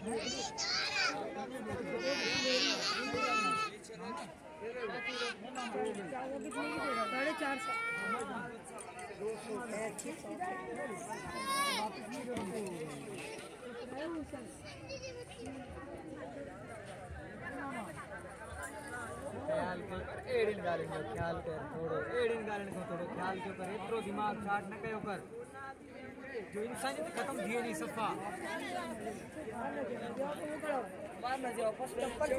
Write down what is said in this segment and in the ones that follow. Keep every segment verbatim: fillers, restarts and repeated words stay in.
साढ़े चार सौ एडिन गालन जो ख्याल कर थोड़ो एडिन गालन को थोड़ो ख्याल क्यों करे तो दिमाग चाट न कयो कर जो इंसानियत खत्म थी नहीं सफा बाहर न जाओ फर्स्ट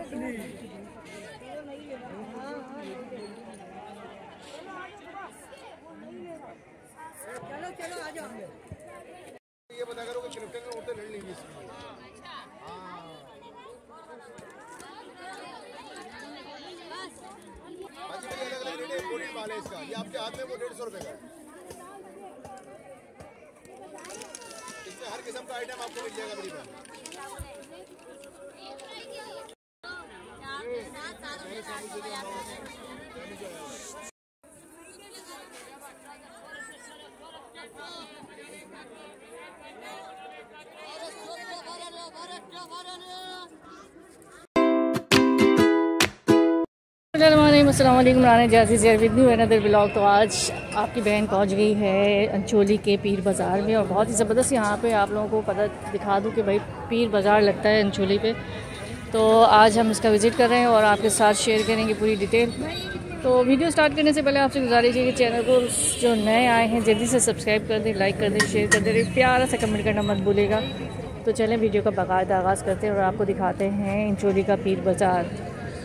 चलो चलो आ जाओ। ये बता करो कि क्रिकेट में उड़ते लड़ लेंगे इसकी। इसका ये आपके हाथ में वो डेढ़ सौ रुपए का इसमें हर किस्म का आइटम आपको मिल जाएगा मेरी बात। अस्सलाम वालेकुम राना जाजी share with new another blog. तो आज आपकी बहन पहुंच गई है अंचोली के पीर बाज़ार में और बहुत ही ज़बरदस्त यहाँ पे आप लोगों को पता दिखा दूँ कि भाई पीर बाज़ार लगता है अंचोली पे। तो आज हम इसका विज़िट कर रहे हैं और आपके साथ शेयर करेंगे पूरी डिटेल। तो वीडियो स्टार्ट करने से पहले आपसे गुजारिश है कि चैनल को जो नए आए हैं जल्दी से सब्सक्राइब कर दें, लाइक कर दें, शेयर कर दें, प्यारा सा कमेंट करना मत भूलेगा। तो चलें वीडियो का बाकायदा आगाज़ करते हैं और आपको दिखाते हैं अंचोली का पीर बाज़ार।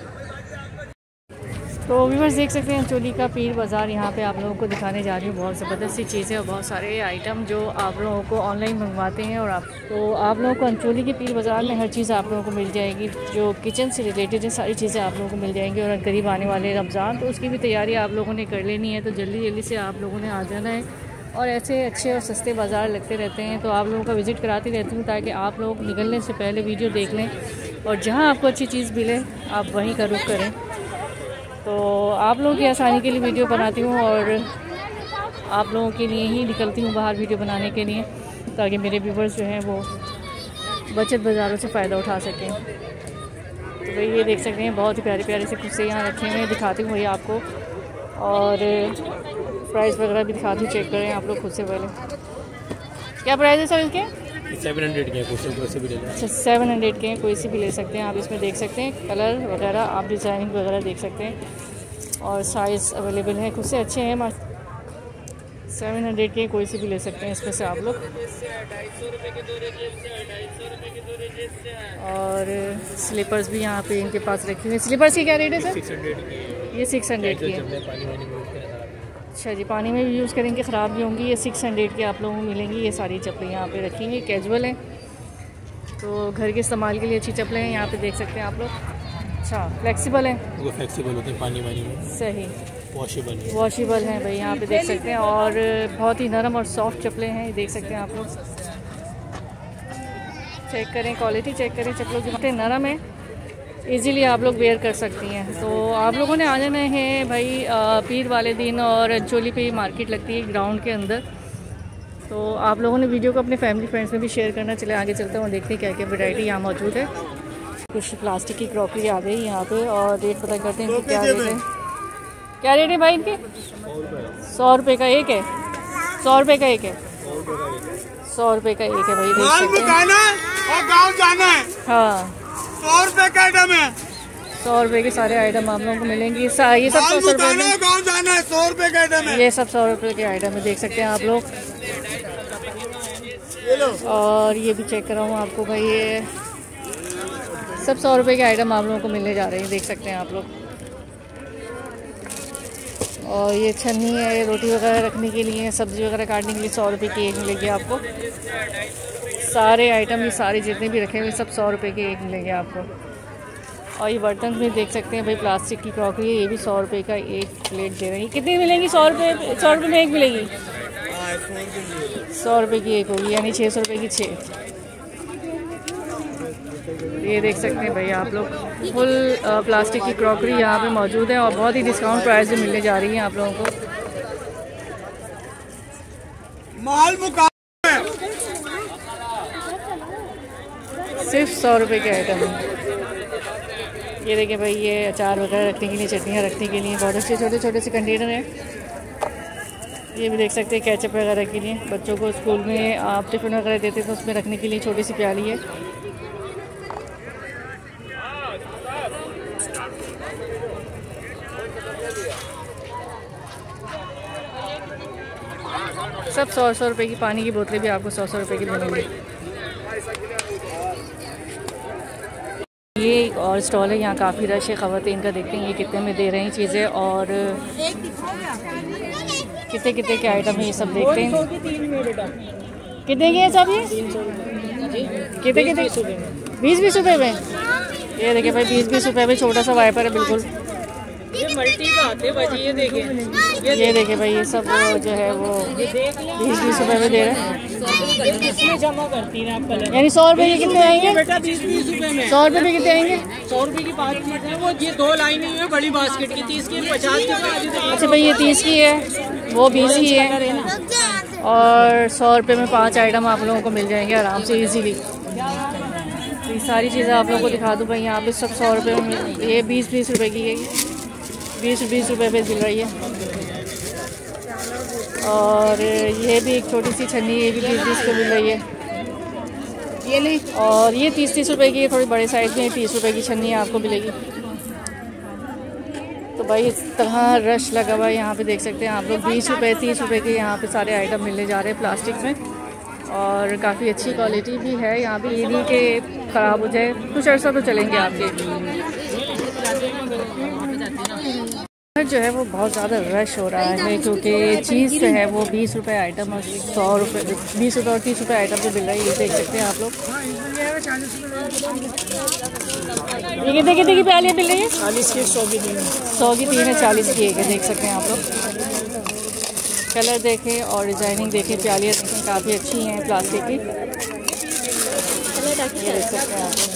तो व्यूअर्स देख सकते हैं अंचोली का पीर बाज़ार यहाँ पे आप लोगों को दिखाने जा रही हूँ। बहुत ज़बरदस्त सी चीज़ें और बहुत सारे आइटम जो आप लोगों को ऑनलाइन मंगवाते हैं और आप तो आप लोगों को अंचोली के पीर बाज़ार में हर चीज़ आप लोगों को मिल जाएगी जो किचन से रिलेटेड है, सारी चीज़ें आप लोगों को मिल जाएंगी। और करीब आने वाले रमज़ान तो उसकी भी तैयारी आप लोगों ने कर लेनी है, तो जल्दी जल्दी से आप लोगों ने आ जाना है। और ऐसे अच्छे और सस्ते बाज़ार लगते रहते हैं तो आप लोगों का विज़िट कराती रहती हूँ ताकि आप लोग निकलने से पहले वीडियो देख लें और जहाँ आपको अच्छी चीज़ मिले आप वहीं का रुख करें। तो आप लोगों की आसानी के लिए वीडियो बनाती हूँ और आप लोगों के लिए ही निकलती हूँ बाहर वीडियो बनाने के लिए ताकि मेरे व्यूवर्स जो हैं वो बचत बाज़ारों से फ़ायदा उठा सकें। तो भाई ये देख सकते हैं बहुत ही प्यारे प्यारे से खुस्से यहाँ रखे हुए हैं, दिखाती हूँ ये आपको और प्राइस वगैरह भी दिखाती हूँ, चेक करें आप लोग खुद से पहले। क्या प्राइस है सर इसके? सेवन हंड्रेड के कोई से भी ले लें। अच्छा सेवन हंड्रेड के हैं, कोई से भी ले सकते हैं आप। इसमें देख सकते हैं कलर वगैरह, आप डिज़ाइनिंग वगैरह देख सकते हैं और साइज़ अवेलेबल है, खुद से अच्छे हैं। सेवन हंड्रेड के कोई से भी ले सकते हैं इसमें से आप लोग। और स्लीपर्स भी यहाँ पे इनके पास रखी हुई है। स्लीपर्स की क्या रेट है सर? ये सिक्स हंड्रेड की है। अच्छा जी, पानी में भी यूज़ करेंगे ख़राब भी होंगी। ये सिक्स हंड्रेड की आप लोगों को मिलेंगी। ये सारी चप्पलें यहाँ पे रखी हैं, कैजुअल हैं तो घर के इस्तेमाल के लिए अच्छी चप्पलें हैं। यहाँ पे देख सकते हैं आप लोग। अच्छा फ्लेक्सिबल हैं, वो फ्लेक्सिबल होते हैं पानी वानी में। सही वॉशेबल है, वॉशेबल हैं भाई, यहाँ पे देख सकते हैं। और बहुत ही नरम और सॉफ्ट चप्पलें हैं, देख सकते हैं आप लोग। चेक करें क्वालिटी, चेक करें चप्पलों की, बहुत नरम है, इजीली आप लोग वेयर कर सकती हैं। तो आप लोगों ने आ जाना है भाई पीर वाले दिन और अंचोली पे मार्केट लगती है ग्राउंड के अंदर। तो आप लोगों ने वीडियो को अपने फैमिली फ्रेंड्स में भी शेयर करना। चले आगे चलते हैं और देखते हैं क्या क्या वैरायटी यहाँ मौजूद है। कुछ प्लास्टिक की क्रॉकरी आ गई यहाँ पे और रेट पता करते हैं क्या रेट है। क्या रेट है भाई इनके? सौ रुपये का एक है, सौ रुपये का एक है, सौ रुपये का एक है भाई, देख सकते हैं। गाँव जाना है, हाँ सौ रुपए का आइटम है, सौ रुपए के सारे आइटम आप लोगों को मिलेंगे। ये सब सौ सौ रुपए में, गाँव जाना है, सौ रुपए का आइटम है। ये सब सौ रुपए के आइटम है, देख सकते हैं आप लोग। और ये भी चेक कर रहा हूँ आपको भाई, ये सब सौ रुपए के आइटम आप लोगों को मिलने जा रहे हैं, देख सकते हैं आप लोग। और ये छन्नी है रोटी वगैरह रखने के लिए, सब्जी वगैरह काटने के लिए, सौ रुपये की एक मिलेगी आपको। सारे आइटम ये सारे जितने भी रखे हुए सब सौ रुपये के एक मिलेंगे आपको। और ये बर्तन भी देख सकते हैं भाई, प्लास्टिक की क्रॉकरी है, ये भी सौ रुपये का एक प्लेट दे रही है। कितनी मिलेंगी? सौ रुपये सौ रुपये में एक मिलेगी, सौ रुपये की एक होगी, यानी छः सौ रुपये की छः। ये देख सकते हैं भाई आप लोग, फुल प्लास्टिक की क्रॉकरी यहाँ पे मौजूद है और बहुत ही डिस्काउंट प्राइस में मिलने जा रही है आप लोगों को। माल मुका सिर्फ सौ रुपये के आइटम है। ये देखिए भाई, ये अचार वगैरह रखने के लिए, चटनियाँ रखने के लिए बहुत अच्छे छोटे छोटे से कंटेनर हैं। ये भी देख सकते हैं केचप वगैरह के लिए, बच्चों को स्कूल में आप टिफ़िन वगैरह देते हैं तो उसमें रखने के लिए छोटी सी प्याली है। सब सौ सौ रुपये की, पानी की बोतलें भी आपको सौ सौ रुपये की मिलेंगी। ये एक और स्टॉल है, यहाँ काफ़ी रश है, ख़वातीन का। देखते हैं ये कितने में दे रहे हैं चीज़ें और कितने कितने के आइटम है, ये सब देखते हैं। कितने के हैं सब ये? कितने कितने? बीस बीस रुपये में। ये देखिए भाई, बीस बीस रुपये में छोटा सा वाइपर है बिल्कुल। ये मल्टी का आते भाई, ये देखें, ये देखे भाई, ये सब जो है वो बीस बीस रुपए में दे रहे हैं। जमा करती है आप कलर, यानी सौ रुपए के कितने आएंगे बेटा? बीस बीस रुपए में। सौ रुपए के कितने आएंगे? सौ रुपए की पाँच चीज़ है वो, ये दो लाइनें हैं बड़ी बास्केट की, तीस की, पचास की। अच्छा भाई, ये तीस की है, वो बीस की है, और सौ रुपये में पाँच आइटम आप लोगों को मिल जाएंगे आराम से इजीली। तो ये सारी चीज़ें आप लोगों को दिखा दूँ भाई, यहाँ पे सब सौ रुपये में मिल, ये बीस बीस रुपए की है, बीस बीस रुपए पे मिल रही है। और ये भी एक छोटी सी छन्नी, ये भी बीस बीस पे मिल रही है। ये नहीं, और ये तीस तीस रुपए की है, थोड़ी बड़े साइज़ में तीस रुपए की छन्नी आपको मिलेगी। तो भाई इस तरह रश लगा हुआ है यहाँ पे, देख सकते हैं आप लोग। बीस रुपये तीस रुपए के यहाँ पे सारे आइटम मिलने जा रहे हैं प्लास्टिक में, और काफ़ी अच्छी क्वालिटी भी है यहाँ पे। ये नहीं कि ख़राब हो जाए, कुछ अर्सा तो चलेंगे आपके। जो है वो बहुत ज़्यादा रश हो रहा है, क्योंकि चीज़ जो है वो बीस रुपए आइटम और सौ रुपये बीस रुपये और तीस रुपये आइटम पे मिल रहा है। ये देख सकते हैं आप लोग। ये कितने कितने की प्याली मिल रही है? चालीस की, सौ की तीन, सौ की तीन है, चालीस की एक है। देख सकते हैं आप लोग। कलर देखें और डिज़ाइनिंग देखें, प्यालियाँ देखें, काफ़ी अच्छी हैं प्लास्टिक की। देख सकते हैं आप लोग।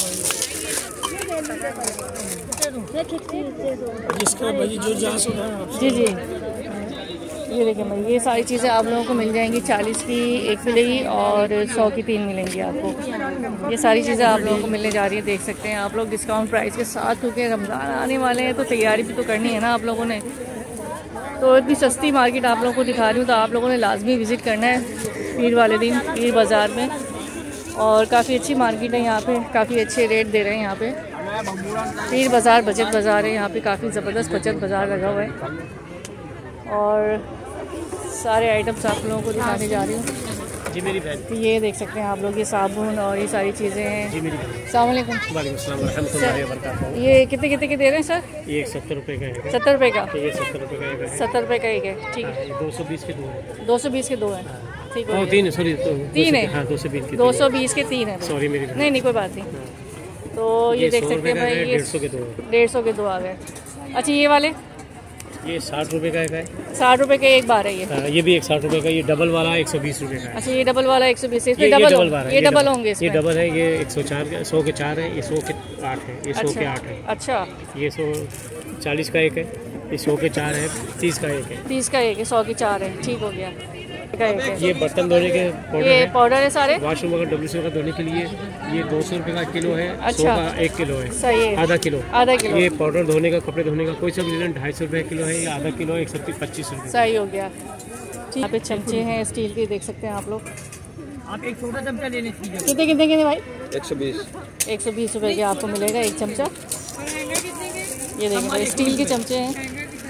जिसका भाई जो जास होगा। जी जी, ये देखें भाई, ये सारी चीज़ें आप लोगों को मिल जाएंगी। चालीस की एक मिलेगी और सौ की तीन मिलेंगी आपको। ये सारी चीज़ें आप लोगों को मिलने जा रही है, देख सकते हैं आप लोग डिस्काउंट प्राइस के साथ, क्योंकि रमज़ान आने वाले हैं तो तैयारी भी तो करनी है ना आप लोगों ने। तो इतनी सस्ती मार्केट आप लोगों को दिखा रही हूँ, तो आप लोगों ने लाजमी विज़िट करना है पीर वाले दिन, पीर बाज़ार में। और काफ़ी अच्छी मार्केट है यहाँ पे, काफ़ी अच्छे रेट दे रहे हैं यहाँ पे। पीर बाज़ार बचत बाज़ार है, यहाँ पे काफ़ी ज़बरदस्त बचत बाज़ार लगा हुआ है। और सारे आइटम्स आप लोगों को दिखाने जा रही हूँ। जी मेरी बहन, तो ये देख सकते हैं आप लोग, ये साबुन और ये सारी चीज़ें हैं। जी मेरी बहन। अस्सलाम वालेकुम। वालेकुम सलाम व रहमतुल्लाहि व बरकातहू। ये कितने कितने के दे रहे हैं सर? ये एक सत्तर रुपये का है। सत्तर रुपये का? ये सत्तर रुपये का एक है। सत्तर रुपये का एक है, ठीक है। दो सौ बीस के दो है। दो सौ बीस के दो हैं, ठीक है। तीन है, सॉरी तीन है। हाँ, दो सौ बीस के दो सौ बीस के तीन है। सॉरी मेरी बहन। नहीं नहीं, कोई बात नहीं। तो ये देख सकते हैं भाई, ये डेढ़ सौ के दो है। डेढ़ सौ के दो आ गए। अच्छा, ये वाले ये साठ रुपये का एक है। साठ रुपये के एक बार है ये। हाँ, ये भी एक साठ रुपये का। ये डबल वाला एक सौ बीस रुपये का है। अच्छा, ये डबल वाला एक सौ बीस, इसमें ये डबल डबल होंगे, वाला ये डबल होंगे ये इसमें। डबल है। ये एक सौ चार, सौ के चार है। ये सौ के आठ है। ये सौ के आठ है। अच्छा, ये सौ चालीस का एक है। ये सौ के चार है। तीस का एक है। तीस का एक है, सौ की चार है, ठीक हो गया। का एक है। ये बर्तन धोने के पाउडर ये है। पाउडर है सारे। वॉशरूम वगैरह डब्ल्यू सी वगैरह धोने के लिए ये दो सौ रुपये का किलो है। अच्छा। सौ का एक किलो है। सही है। आधा किलो। आधा किलो। ये पाउडर धोने का, कपड़े धोने का कोई सा भी लेना ढाई सौ रुपये किलो है। ये आधा किलो एक सौ पच्चीस रुपये। सही हो गया। यहाँ पे चमचे हैं स्टील के, देख सकते हैं आप लोग। आप एक छोटा चमचा लेने चाहिए। कितने कितने के भाई? एक सौ बीस। एक सौ बीस रुपये के आपको मिलेगा एक चमचा। ये देखें भाई, स्टील के चमचे हैं।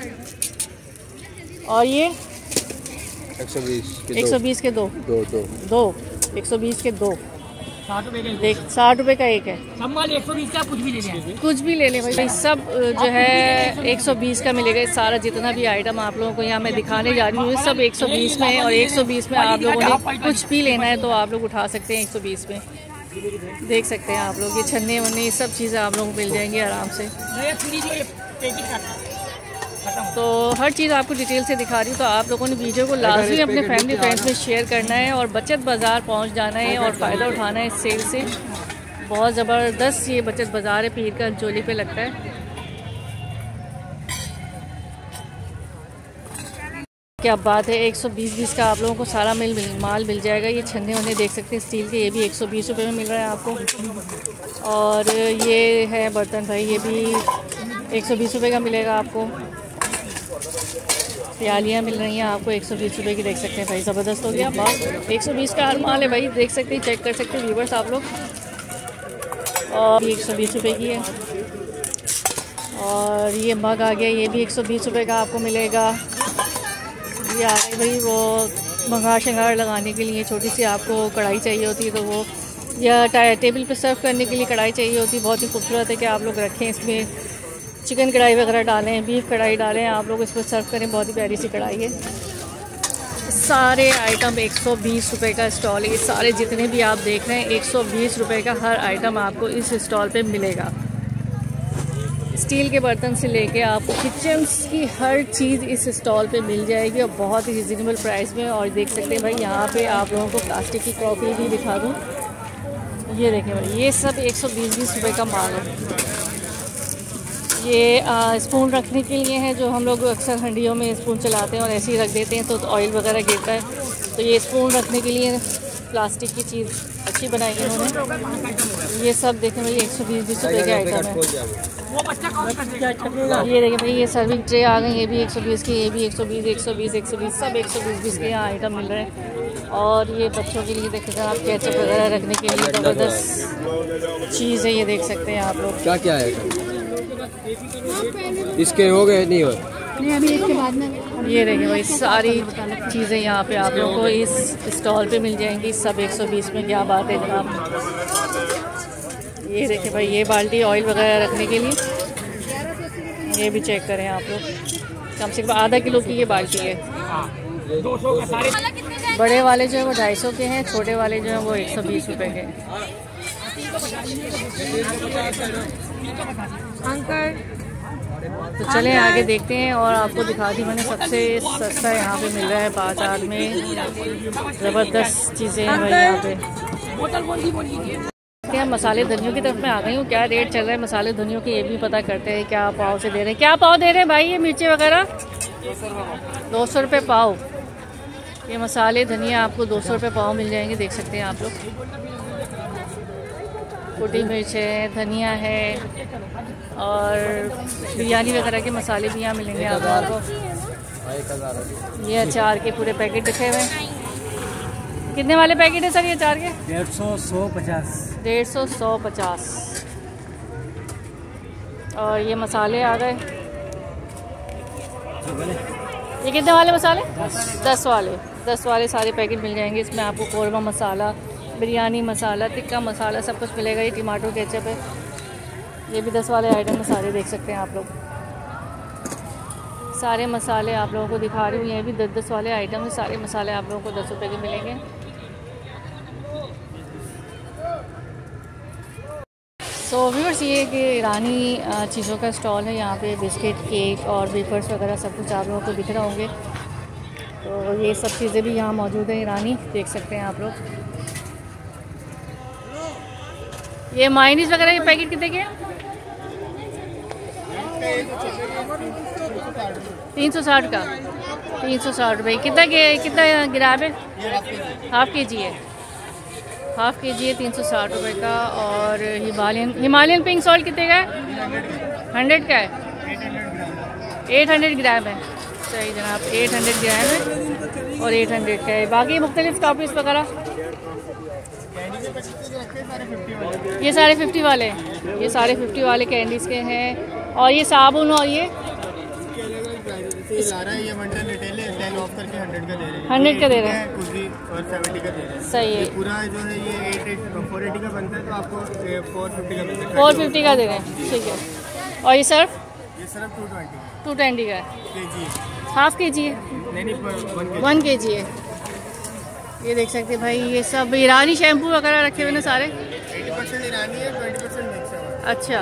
और ये एक सौ बीस के एक सौ बीस के दो दो दो दो एक सौ बीस के दो साठ रुपये का देख साठ रुपये का एक है। सम्मान एक सौ बीस का कुछ भी ले लें। कुछ भी ले लें भाई, सब जो है एक सौ बीस का मिलेगा। सारा जितना भी आइटम आप लोगों को यहाँ मैं दिखाने जा रही हूँ, सब एक सौ बीस में है। और एक सौ बीस में आप लोगों ने कुछ भी लेना है तो आप लोग उठा सकते हैं एक सौ बीस में। देख सकते हैं आप लोग, ये छन्ने वन्ने सब चीज़ें आप लोगों को मिल जाएंगी आराम से। तो हर चीज़ आपको डिटेल से दिखा रही हूँ। तो आप लोगों ने वीडियो को लाजमी अपने फैमिली फ्रेंड्स में शेयर करना है और बचत बाज़ार पहुँच जाना है और फ़ायदा उठाना है इस सेल से। बहुत ज़बरदस्त ये बचत बाज़ार है, पीर का अंचोली पे लगता है। क्या बात है, एक सौ बीस बीस का आप लोगों को सारा मिल, मिल माल मिल जाएगा। ये छन्ने वन्ने देख सकते हैं स्टील के, ये भी एक सौ बीस रुपये में मिल रहा है आपको। और ये है बर्तन भाई, ये भी एक सौ बीस रुपये का मिलेगा आपको। प्यालियाँ मिल रही हैं आपको एक सौ बीस रुपये की, देख सकते हैं भाई, ज़बरदस्त हो गया बात। एक सौ बीस का हर माल है भाई, देख सकते हैं, चेक कर सकते हैं व्यूवर्स आप लोग। और ये एक सौ बीस रुपये की है। और ये मग आ गया, ये भी एक सौ बीस रुपये का आपको मिलेगा। ये आ गई भाई वो भंगार शंगार लगाने के लिए, छोटी सी आपको कढ़ाई चाहिए होती है तो वो, या टेबल पे सर्व करने के लिए कढ़ाई चाहिए होती है। बहुत ही खूबसूरत है कि आप लोग रखें, इसमें चिकन कढ़ाई वगैरह डालें, बीफ कढ़ाई डालें, आप लोग इसको सर्व करें। बहुत ही प्यारी सी कढ़ाई है। सारे आइटम एक सौ बीस रुपये का स्टॉल है। ये सारे जितने भी आप देख रहे हैं एक सौ बीस रुपये का हर आइटम आपको इस स्टॉल पे मिलेगा। स्टील के बर्तन से लेके आपको किचन की हर चीज़ इस स्टॉल पे मिल जाएगी और बहुत ही रिजनेबल प्राइस में। और देख सकते हैं भाई यहाँ पे आप लोगों को प्लास्टिक की क्रॉकरी भी दिखा दूँ। ये देखें भाई, ये सब एक सौ बीस बीस रुपये का माल है। ये आ, स्पून रखने के लिए है, जो हम लोग अक्सर हंडियों में स्पून चलाते हैं और ऐसे ही रख देते हैं तो ऑयल वगैरह गिरता है। तो ये स्पून रखने के लिए प्लास्टिक की चीज़ अच्छी बनाई है उन्होंने। ये सब देखें भाई एक सौ बीस बीस रुपये के आइटम है। ये देखें भाई, ये सर्विंग ट्रे आ गई, ये भी एक सौ बीस की, ये भी एक सौ बीस, एक सौ बीस, एक सौ बीस, सब एक सौ बीस बीस के यहाँ आइटम मिल रहे हैं। और ये बच्चों के लिए देखें आप, केचप वगैरह रखने के लिए ज़बरदस्त चीज़ है, ये देख सकते हैं आप लोग। क्या क्या है इसके हो गए नहीं हो नहीं अभी इसके बाद में। ये देखें भाई, सारी चीज़ें यहाँ पे आप लोगों को इस स्टॉल पे मिल जाएंगी, सब एक सौ बीस में। क्या बात है जनाब। ये देखें भाई, ये बाल्टी ऑयल वगैरह रखने के लिए, ये भी चेक करें आप लोग। कम से कम आधा किलो की ये बाल्टी है। बड़े वाले जो है वो ढाई सौ के हैं, छोटे वाले जो हैं वो एक सौ बीस रुपये के हैं। अंकल तो चलें आगे देखते हैं और आपको दिखा दी मैंने, सबसे सस्ता यहाँ पे मिल रहा है बाजार में। ज़बरदस्त चीज़ें हैं भाई यहाँ पे। क्या मसाले धनियों की तरफ मैं आ गई हूँ, क्या रेट चल रहा है मसाले धनियों के, ये भी पता करते हैं। क्या पाव से दे रहे हैं, क्या पाव दे रहे हैं भाई ये मिर्ची वगैरह? दो सौ रुपये पाव। ये मसाले धनिया आपको दो सौ रुपये पाव मिल जाएंगे, देख सकते हैं आप लोग। कुटी मिर्च है, धनिया है और बिरयानी वगैरह के मसाले भी यहाँ मिलेंगे आप लोगों को। ये अचार के पूरे पैकेट रखे हुए हैं। कितने वाले पैकेट है सर ये अचार के? डेढ़ सौ, सौ पचास। डेढ़ सौ, सौ पचास। और ये मसाले आ गए, ये कितने वाले मसाले? दस, दस वाले। दस वाले सारे पैकेट मिल जाएंगे। इसमें आपको कौरमा मसाला, बिरयानी मसाला, टिक्का मसाला सब कुछ मिलेगा। ये टमाटो केचप है, ये भी दस वाले आइटम मसाले देख सकते हैं आप लोग। सारे मसाले आप लोगों को दिखा रही हूँ, ये भी दस दस वाले आइटम है। सारे मसाले आप लोगों को दस रुपये के मिलेंगे। तो व्यूअर्स, ये कि ईरानी चीज़ों का स्टॉल है। यहाँ पे बिस्किट, केक और वेफर्स वगैरह सब कुछ आप लोगों को दिख रहे होंगे। तो ये सब चीज़ें भी यहाँ मौजूद है ईरानी, देख सकते हैं आप लोग। ये मायनीज वगैरह के पैकेट कितने के हैं? तीन सौ साठ का। तीन सौ साठ रुपये। कितना के कितना ग्राम है? हाफ के जी है। हाफ के जी है, तीन सौ साठ रुपये का। और हिमालयन हिमालयन पिंक सॉल्ट कितने का है? हंड्रेड का है। एट हंड्रेड ग्राम है। सही जनाब, एट हंड्रेड ग्राम है और एट हंड्रेड का है। बाकी मुख्तलिफ टॉपिक्स वगैरह ये सारे फिफ्टी वाले हैं। ये सारे फिफ्टी वाले कैंडीज़ के हैं। और ये साबुन और ये हंड्रेड का दे रहे हैं। सही है। पूरा जो है ये फोर एटी का बनता है तो आपको फोर फिफ्टी का मिलता है। फोर फिफ्टी का दे रहे हैं, ठीक है। और ये सर्फ? ये सिर्फ टू ट्वेंटी टू ट्वेंटी का है। केजी हाफ के जी है, नहीं नहीं वन के जी है। ये देख सकते हैं भाई, ये सब ईरानी शैम्पू वगैरह रखे हुए ना सारे। एटी परसेंट ईरानी है, ट्वेंटी परसेंट मिक्स है। अच्छा,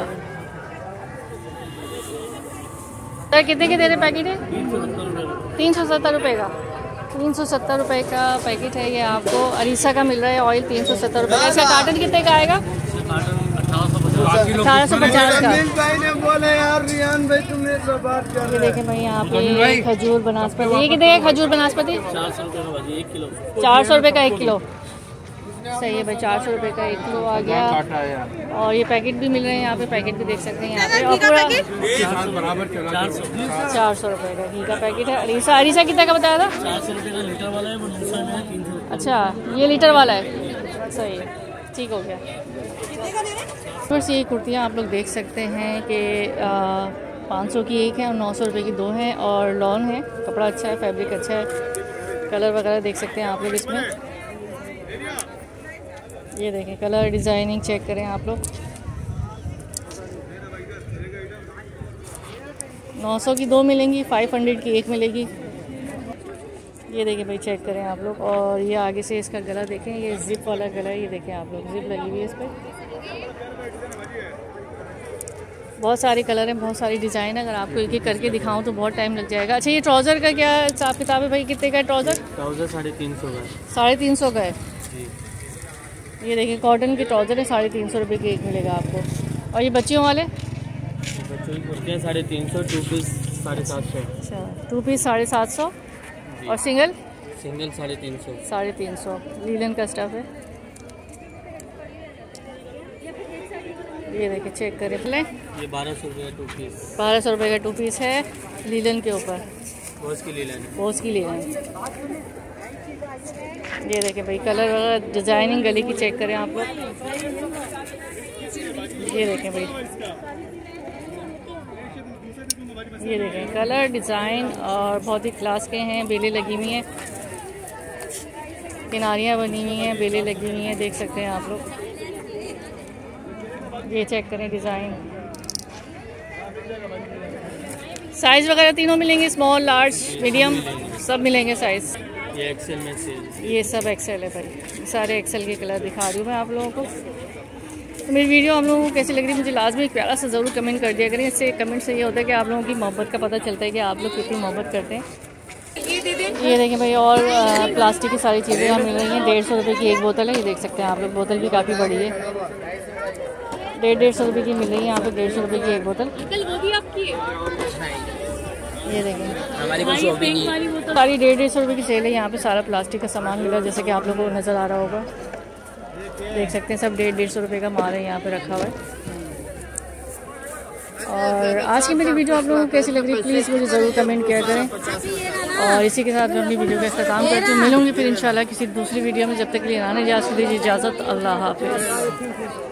तो कितने के दे रहे पैकेट है? तीन सौ सत्तर रुपये का। तीन सौ सत्तर रुपये का पैकेट है ये आपको। अरीसा का मिल रहा है ऑयल, तीन सौ सत्तर रुपये का। इसका कार्टन कितने का आएगा? अठारह सौ पचास का। भाई ने बोला यार रियान भाई तुमने तो बात कर ये देखें भाई यहाँ पे खजूर बनास्पति, ये कितने का खजूर बनास्पति? चार सौ रुपये का एक किलो। सही है भाई, चार सौ रुपये का एक किलो आ गया। और ये पैकेट भी मिल रहे हैं यहाँ पे, पैकेट भी देख सकते हैं यहाँ पे। और पूरा बराबर चला चार सौ रुपये का घी का पैकेट है। अरीसा अरीसा कितना का बताया था? चार सौ रुपये का लीटर वाला है। अच्छा, ये लीटर वाला है, सही है, ठीक हो गया। बस ये कुर्तियाँ आप लोग देख सकते हैं कि पाँच सौ की एक है और नौ सौ रुपये की दो हैं और लॉन है। कपड़ा अच्छा है, फैब्रिक अच्छा है, कलर वगैरह देख सकते हैं आप लोग इसमें। ये देखें कलर डिज़ाइनिंग चेक करें आप लोग। नौ सौ की दो मिलेंगी, पाँच सौ की एक मिलेगी। ये देखें भाई, चेक करें आप लोग। और ये आगे से इसका गला देखें, ये जिप वाला गला है, ये देखें आप लोग, जिप लगी हुई है इस पर। बहुत सारे कलर हैं, बहुत सारी डिज़ाइन। अगर आपको एक एक करके दिखाऊं तो बहुत टाइम लग जाएगा। अच्छा, ये ट्राउज़र का क्या हिसाब किताब है भाई? कितने का है ट्राउज़र? ट्राउज़र साढ़े तीन सौ का। साढ़े तीन सौ का है। ये देखिए कॉटन के ट्राउज़र है, साढ़े तीन सौ रुपये की एक मिलेगा आपको। और ये बच्चियों वाले बच्चों की कुर्तियाँ साढ़े तीन सौ, टू पीस साढ़े सात सौ। अच्छा, टू पीस साढ़े सात सौ और सिंगल सिंगल साढ़े तीन सौ। साढ़े तीन सौ लीलन का स्टफ़ है। ये देखिए चेक करें पहले, ये बारह सौ रुपये का टू पीस। बारह सौ रुपये का टू पीस है लीलन के ऊपर, बॉस की लीलन है। बॉस की लीलन। ये देखें भाई, कलर वगैरह डिज़ाइनिंग गले की चेक करें आप लोग। ये देखें भाई, ये देखें कलर डिज़ाइन और बहुत ही क्लास के हैं। बेलें लगी हुई हैं, किनारियाँ बनी हुई हैं, बेलें लगी हुई हैं, देख सकते हैं आप लोग। ये चेक करें डिज़ाइन। साइज़ वगैरह तीनों मिलेंगे, स्मॉल, लार्ज, मीडियम, सब मिलेंगे साइज़। ये एक्सेल में से, ये सब एक्सेल है भाई, सारे एक्सेल के कलर दिखा रही हूँ मैं आप लोगों को। तो मेरी वीडियो आप लोगों को कैसी लग रही है मुझे लाजमी एक प्यारा सा ज़रूर कमेंट कर दिया करें। इससे कमेंट से ये होता है कि आप लोगों की मोहब्बत का पता चलता है कि आप लोग कितनी मोहब्बत करते हैं। ये देखें भाई, और प्लास्टिक की सारी चीज़ें यहाँ मिल रही हैं। डेढ़ सौ रुपये की एक बोतल है, ये देख सकते हैं आप लोग। बोतल भी काफ़ी बड़ी है, डेढ़ डेढ़ सौ रुपये की मिल रही है यहाँ पे, डेढ़ सौ रुपये की एक बोतल। वो भी आपकी ये देखें हमारी कोई शॉपिंग नहीं। सारी डेढ़ डेढ़ सौ रुपये की सेल है यहाँ पे। सारा प्लास्टिक का सामान मिला, जैसे कि आप लोगों को नज़र आ रहा होगा, देख सकते हैं। सब डेढ़ डेढ़ सौ रुपये का माल है यहाँ पे रखा हुआ है। और आज की मेरी वीडियो आप लोगों को कैसी लग रही है प्लीज़ मुझे ज़रूर कमेंट किया करें। और इसी के साथ मैं अपनी वीडियो का इख्तिताम करती हूँ। मिलूँगी फिर इंशाल्लाह किसी दूसरी वीडियो में। जब तक के लिए आने इजाज़त दीजिए, इजाज़त, अल्लाह हाफ़िज़।